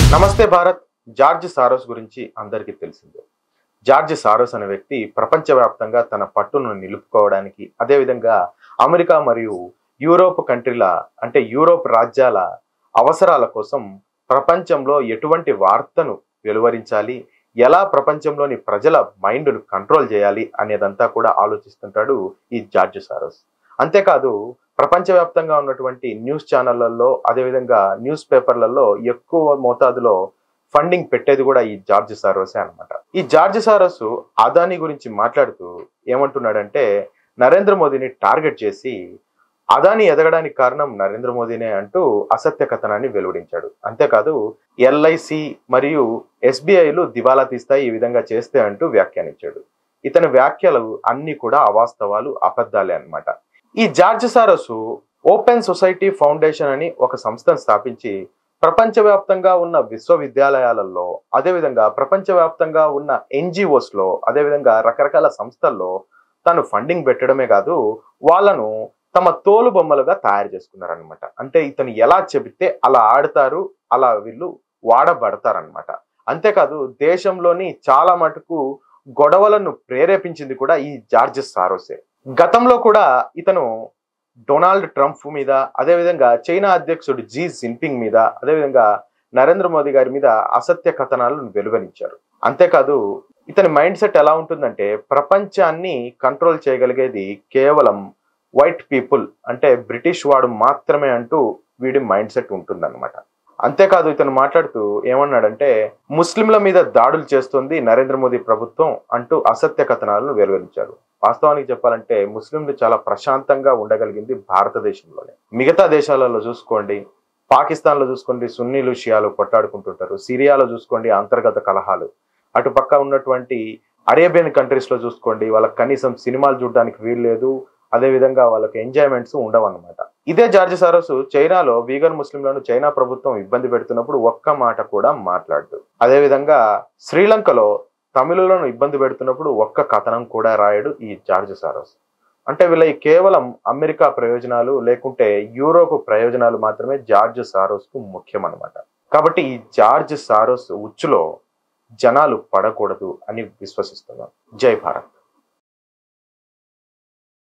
నమస్తే Bharat. George sorrows గురించి అందరికీ తెలిసిందే. జార్జ్ సారోస్ అనే వ్యక్తి ప్రపంచవ్యాప్తంగా తన పట్టును నిలుపుకోవడానికి, అదేవిధంగా అమెరికా మరియు యూరోప్ కంట్రీల అంటే యూరోప్ రాజ్యాల అవసరాల కోసం ప్రపంచంలో ఎటువంటి వార్తను వెలువరించాలి, ఎలా ప్రపంచంలోని ప్రజల మైండ్ను కంట్రోల్ చేయాలి అనేదంతా కూడా ఆలోచిస్తుంటాడు ఈ జార్జ్ సారోస్. అంతేకాదు ప్రపంచవ్యాప్తంగా ఉన్నటువంటి న్యూస్ ఛానళ్లలో, అదేవిధంగా న్యూస్ పేపర్లలో ఎక్కువ మోతాదులో ఫండింగ్ పెట్టేది కూడా ఈ జార్జ్ సారోసే అనమాట. ఈ జార్జ్ సారోస్ అదానీ గురించి మాట్లాడుతూ ఏమంటున్నాడంటే, నరేంద్ర మోదీని టార్గెట్ చేసి అదానీ ఎదగడానికి కారణం నరేంద్ర మోదీనే అంటూ అసత్య కథనాన్ని వెలువడించాడు. అంతేకాదు ఎల్ఐసి మరియు ఎస్బీఐలు దివాలా తీస్తాయి ఈ విధంగా చేస్తే అంటూ వ్యాఖ్యానించాడు. ఇతని వ్యాఖ్యలు అన్ని కూడా అవాస్తవాలు, అబద్ధాలే అన్నమాట. ఈ George Soros open society foundation అని ఒక సంస్థను స్థాపించి ప్రపంచవ్యాప్తంగా ఉన్న విశ్వవిద్యాలయాలలో, అదేవిధంగా ప్రపంచవ్యాప్తంగా ఉన్న ఎన్జిఓస్ లో, అదేవిధంగా రకరకాల సంస్థల్లో తను ఫండింగ్ పెట్టడమే కాదు, వాళ్ళను తమ తోలు బొమ్మలుగా తయారు చేసుకున్నారనమాట. అంటే ఇతను ఎలా చెబితే అలా ఆడతారు, అలా వీళ్ళు వాడబడతారనమాట. అంతేకాదు దేశంలోని చాలా మటుకు గొడవలను ప్రేరేపించింది కూడా ఈ జార్జ్ సారోసే. గతంలో కూడా ఇతను డొనాల్డ్ ట్రంప్ మీద, అదేవిధంగా చైనా అధ్యక్షుడు జీ జిన్పింగ్ మీద, అదేవిధంగా నరేంద్ర మోదీ గారి మీద అసత్య కథనాలను వెలువరించారు. అంతేకాదు ఇతని మైండ్ సెట్ ఎలా ఉంటుందంటే, ప్రపంచాన్ని కంట్రోల్ చేయగలిగేది కేవలం వైట్ పీపుల్, అంటే బ్రిటిష్ వాడు మాత్రమే అంటూ వీడి మైండ్ సెట్ ఉంటుందన్నమాట. అంతేకాదు ఇతను మాట్లాడుతూ ఏమన్నాడంటే, ముస్లింల మీద దాడులు చేస్తుంది నరేంద్ర మోదీ ప్రభుత్వం అంటూ అసత్య కథనాలను వెలువరించారు. వాస్తవానికి చెప్పాలంటే ముస్లింలు చాలా ప్రశాంతంగా ఉండగలిగింది భారతదేశంలోనే. మిగతా దేశాలలో చూసుకోండి, పాకిస్తాన్లో చూసుకోండి, సున్నీలు షియాలు కొట్టాడుకుంటుంటారు. సిరియాలో చూసుకోండి అంతర్గత కలహాలు. అటు పక్క ఉన్నటువంటి అరేబియన్ కంట్రీస్ లో చూసుకోండి, వాళ్ళకి కనీసం సినిమాలు చూడడానికి వీలు లేదు, అదేవిధంగా వాళ్ళకి ఎంజాయ్మెంట్స్ ఉండవన్నమాట. ఇదే జార్జ్ సారోస్ చైనాలో వీగన్ ముస్లింలను చైనా ప్రభుత్వం ఇబ్బంది పెడుతున్నప్పుడు ఒక్క మాట కూడా మాట్లాడదు. అదేవిధంగా శ్రీలంకలో తమిళులను ఇబ్బంది పెడుతున్నప్పుడు ఒక్క కథనం కూడా రాయడు ఈ జార్జ్ సారోస్. అంటే వీళ్ళ కేవలం అమెరికా ప్రయోజనాలు లేకుంటే యూరోప్ ప్రయోజనాలు మాత్రమే జార్జ్ సారోస్ కు ముఖ్యం అన్నమాట. కాబట్టి ఈ జార్జ్ సారోస్ ఉచ్చులో జనాలు పడకూడదు అని విశ్వసిస్తున్నాం. జై భారత్.